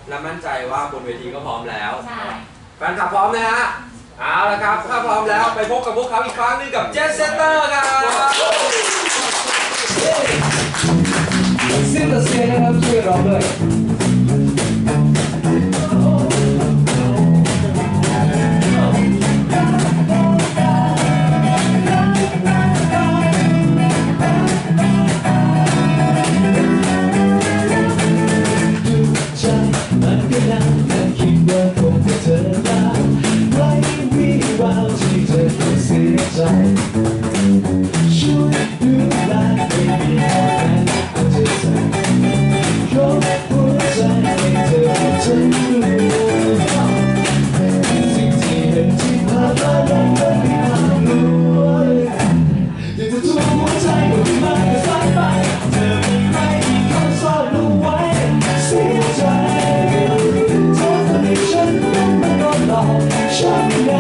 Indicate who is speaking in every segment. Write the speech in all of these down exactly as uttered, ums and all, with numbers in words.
Speaker 1: และมั่นใจว่าบนเวทีก็พร้อมแล้วแฟนคลับพร้อมนะฮะเอาละครับถ้าพร้อมแล้วไปพบกับพวกเขาอีกครั้งหนึ่งกับ Jetset'er ครับ
Speaker 2: ซึ่งตัดเสียงนะครับช่วยร้องด้วยช่วยดูแลไม่มีอะไรเอาใจใส่ยกหัวใจให้เธอทั้งรู้สิ่งที่เห็นที่ผ่านมานั้นไม่มีความรู้แต่เธอทุกหัวใจก็ที่มันก็สายไปเธอมีใครที่เขาซ่อนเอาไว้เสียใจเธอคนที่ฉันนั้นมันโดนหลอกฉันไง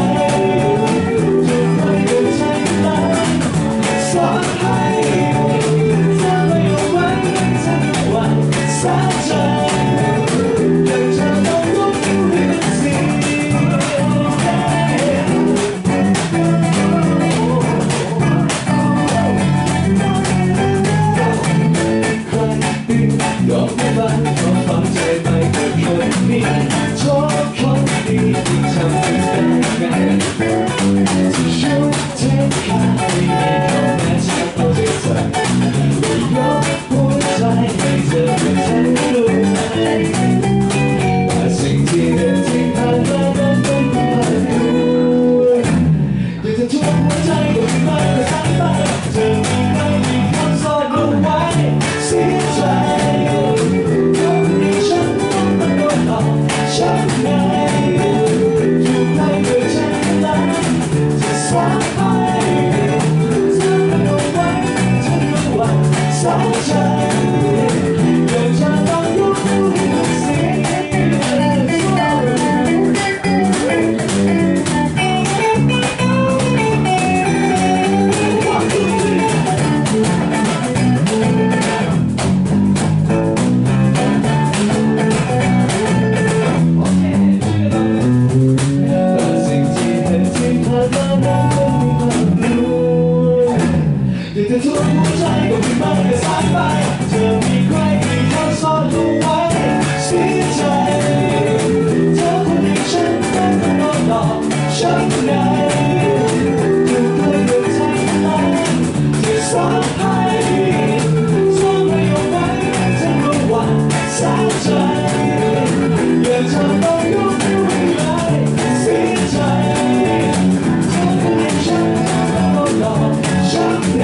Speaker 2: แต่ทุกหัวใจก็มีมันก็สายไปเธอมีใครที่เขาซ่อนเอาไว้เสียใจเธอคนที่ฉันนั้นก็โดนหลอกฉันไงถูกเคยโดนใจร้ายที่สอนให้สอนให้เอาไว้ฉันรู้ว่าเสียใจอย่าเธอต้องยกมือให้เสียใจเธอคนที่ฉันนั้นก็โดนหลอกฉันไง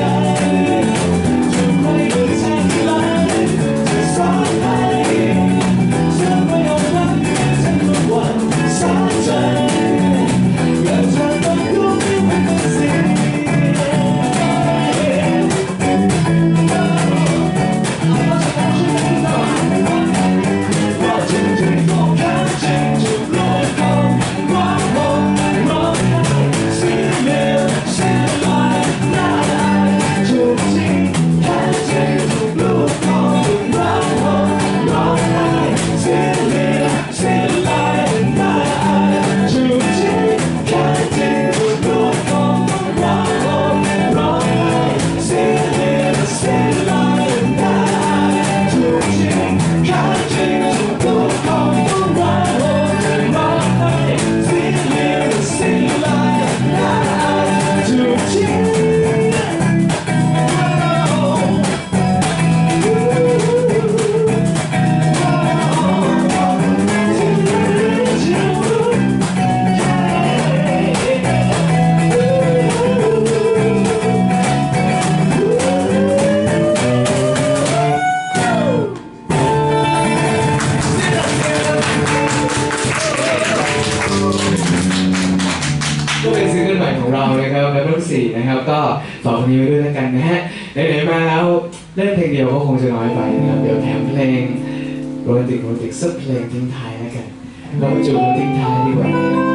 Speaker 2: ก็เป็นซิงเกิลใหม่ของเรานะครับแล้วก็รุ่นสี่นะครับก็ฝากคนนี้ไว้ด้วยแล้วกันนะฮะไหนๆมาแล้วเล่นเพลงเดียวก็คงจะน้อยไปนะครับเดี๋ยวแถมเพลงโรแมนติกโรแมนติกสักเพลงทิ้งท้ายแล้วกันเรามาจูบทิ้งท้ายดีกว่า